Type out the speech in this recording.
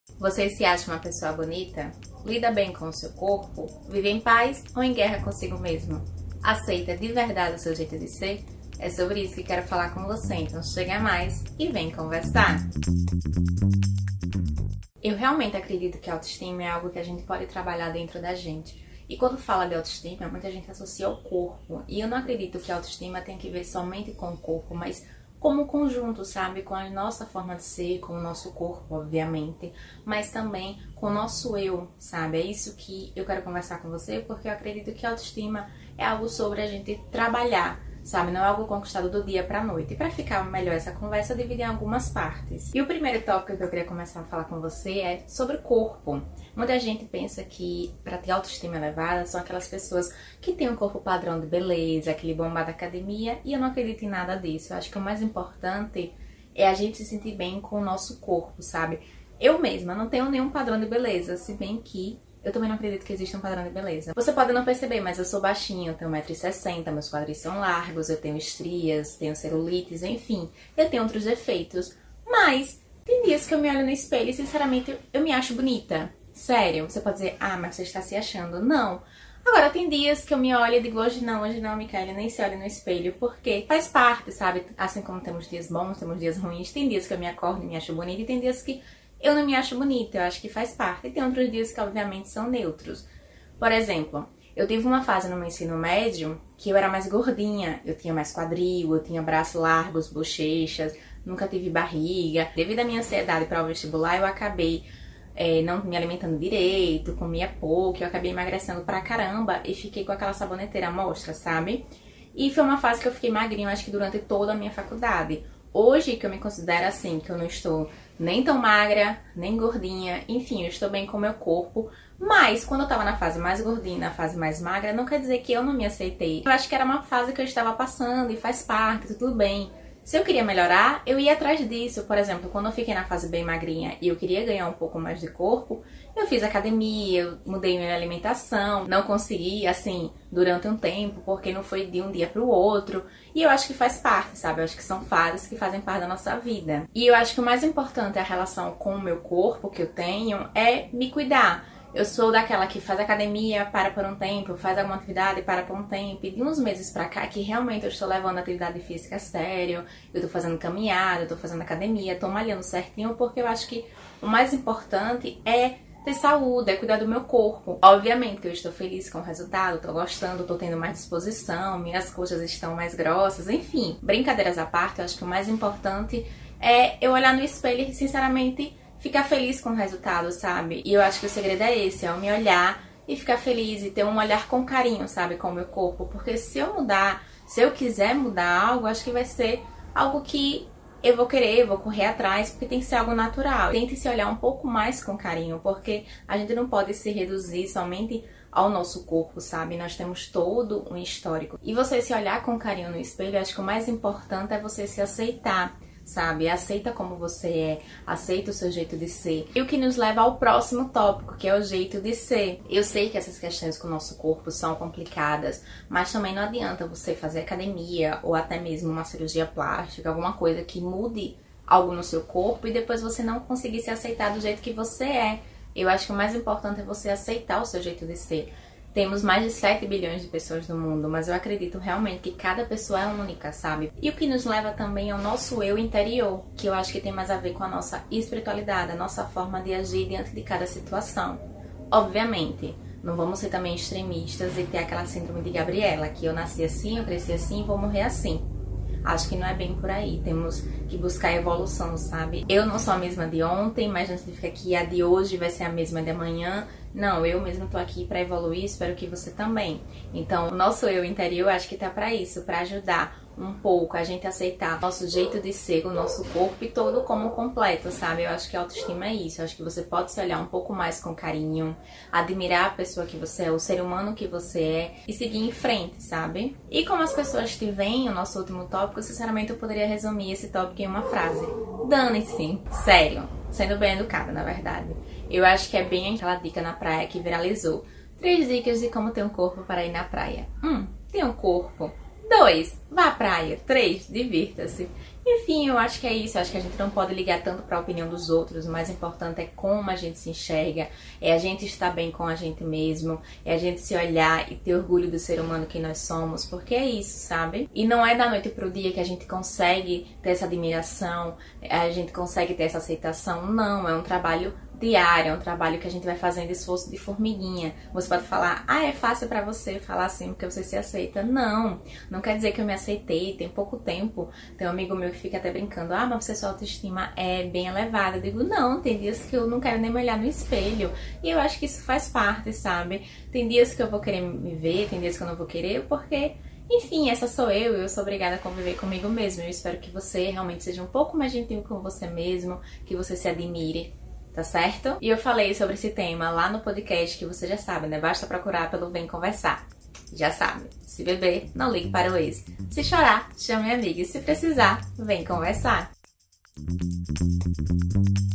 Você se acha uma pessoa bonita? Lida bem com o seu corpo? Vive em paz ou em guerra consigo mesmo? Aceita de verdade o seu jeito de ser? É sobre isso que quero falar com você, então chega mais e vem conversar! Eu realmente acredito que a autoestima é algo que a gente pode trabalhar dentro da gente. E quando fala de autoestima, muita gente associa ao corpo. E eu não acredito que a autoestima tenha que ver somente com o corpo, mas como um conjunto, sabe? Com a nossa forma de ser, com o nosso corpo, obviamente, mas também com o nosso eu, sabe? É isso que eu quero conversar com você, porque eu acredito que a autoestima é algo sobre a gente trabalhar, sabe? Não é algo conquistado do dia pra noite. E pra ficar melhor essa conversa, eu dividi em algumas partes. E o primeiro tópico que eu queria começar a falar com você é sobre o corpo. Muita gente pensa que pra ter autoestima elevada são aquelas pessoas que têm um corpo padrão de beleza, aquele bombado da academia, e eu não acredito em nada disso. Eu acho que o mais importante é a gente se sentir bem com o nosso corpo, sabe? Eu mesma não tenho nenhum padrão de beleza, se bem que eu também não acredito que exista um padrão de beleza. Você pode não perceber, mas eu sou baixinha, eu tenho 1,60 m, meus quadris são largos, eu tenho estrias, tenho celulites, enfim. Eu tenho outros defeitos. Mas tem dias que eu me olho no espelho e, sinceramente, eu me acho bonita. Sério, você pode dizer, ah, mas você está se achando. Não. Agora, tem dias que eu me olho e digo, hoje não, Micaela, nem se olha no espelho, porque faz parte, sabe? Assim como temos dias bons, temos dias ruins, tem dias que eu me acordo e me acho bonita e tem dias que eu não me acho bonita, eu acho que faz parte. E tem outros dias que, obviamente, são neutros. Por exemplo, eu tive uma fase no meu ensino médio que eu era mais gordinha. Eu tinha mais quadril, eu tinha braços largos, bochechas, nunca tive barriga. Devido à minha ansiedade para o vestibular, eu acabei não me alimentando direito, comia pouco, eu acabei emagrecendo pra caramba e fiquei com aquela saboneteira à mostra, sabe? E foi uma fase que eu fiquei magrinha, acho que durante toda a minha faculdade. Hoje, que eu me considero assim, que eu não estou nem tão magra, nem gordinha, enfim, eu estou bem com o meu corpo. Mas, quando eu tava na fase mais gordinha, na fase mais magra, não quer dizer que eu não me aceitei. Eu acho que era uma fase que eu estava passando e faz parte, tudo bem. Se eu queria melhorar, eu ia atrás disso. Por exemplo, quando eu fiquei na fase bem magrinha e eu queria ganhar um pouco mais de corpo, eu fiz academia, eu mudei minha alimentação, não consegui, assim, durante um tempo, porque não foi de um dia pro outro. E eu acho que faz parte, sabe? Eu acho que são fases que fazem parte da nossa vida. E eu acho que o mais importante é a relação com o meu corpo que eu tenho é me cuidar. Eu sou daquela que faz academia, para por um tempo, faz alguma atividade, para por um tempo. E de uns meses pra cá, que realmente eu estou levando a atividade física a sério, eu tô fazendo caminhada, eu tô fazendo academia, tô malhando certinho, porque eu acho que o mais importante é ter saúde, é cuidar do meu corpo. Obviamente que eu estou feliz com o resultado, tô gostando, tô tendo mais disposição, minhas coxas estão mais grossas, enfim. Brincadeiras à parte, eu acho que o mais importante é eu olhar no espelho e, sinceramente, ficar feliz com o resultado, sabe? E eu acho que o segredo é esse, é eu me olhar e ficar feliz e ter um olhar com carinho, sabe? Com o meu corpo. Porque se eu mudar, se eu quiser mudar algo, acho que vai ser algo que eu vou querer, eu vou correr atrás, porque tem que ser algo natural. Tente se olhar um pouco mais com carinho, porque a gente não pode se reduzir somente ao nosso corpo, sabe? Nós temos todo um histórico. E você se olhar com carinho no espelho, acho que o mais importante é você se aceitar, sabe? Aceita como você é, aceita o seu jeito de ser. E o que nos leva ao próximo tópico, que é o jeito de ser. Eu sei que essas questões com o nosso corpo são complicadas, mas também não adianta você fazer academia ou até mesmo uma cirurgia plástica, alguma coisa que mude algo no seu corpo e depois você não conseguir se aceitar do jeito que você é. Eu acho que o mais importante é você aceitar o seu jeito de ser. Temos mais de 7 bilhões de pessoas no mundo, mas eu acredito realmente que cada pessoa é única, sabe? E o que nos leva também ao nosso eu interior, que eu acho que tem mais a ver com a nossa espiritualidade, a nossa forma de agir diante de cada situação. Obviamente, não vamos ser também extremistas e ter aquela síndrome de Gabriela, que eu nasci assim, eu cresci assim e vou morrer assim. Acho que não é bem por aí, temos que buscar evolução, sabe? Eu não sou a mesma de ontem, mas não significa que a de hoje vai ser a mesma de amanhã. Não, eu mesma tô aqui pra evoluir, espero que você também. Então, o nosso eu interior, acho que tá pra isso, pra ajudar um pouco a gente a aceitar o nosso jeito de ser, o nosso corpo e todo como completo, sabe? Eu acho que a autoestima é isso, eu acho que você pode se olhar um pouco mais com carinho, admirar a pessoa que você é, o ser humano que você é e seguir em frente, sabe? E como as pessoas te veem, o nosso último tópico, sinceramente eu poderia resumir esse tópico em uma frase: dane-se, sério, sendo bem educada, na verdade. Eu acho que é bem aquela dica na praia que viralizou. 3 dicas de como ter um corpo para ir na praia. Ter um corpo. 2, vá à praia. 3, divirta-se. Enfim, eu acho que é isso. Eu acho que a gente não pode ligar tanto para a opinião dos outros. O mais importante é como a gente se enxerga, é a gente estar bem com a gente mesmo, é a gente se olhar e ter orgulho do ser humano que nós somos, porque é isso, sabe? E não é da noite pro dia que a gente consegue ter essa admiração, a gente consegue ter essa aceitação. Não, é um trabalho diário, é um trabalho que a gente vai fazendo esforço de formiguinha. Você pode falar, é fácil pra você falar assim porque você se aceita. Não, não quer dizer que eu me aceitei, tem pouco tempo. Tem um amigo meu que fica até brincando, mas você, sua autoestima é bem elevada. Eu digo, não, tem dias que eu não quero nem me olhar no espelho. E eu acho que isso faz parte, sabe? Tem dias que eu vou querer me ver, tem dias que eu não vou querer, porque... Enfim, essa sou eu sou obrigada a conviver comigo mesmo. Eu espero que você realmente seja um pouco mais gentil com você mesmo, que você se admire. Tá certo? E eu falei sobre esse tema lá no podcast, que você já sabe, né? Basta procurar pelo Vem Conversar. Já sabe. Se beber, não ligue para o ex. Se chorar, chame a amiga. E se precisar, vem conversar.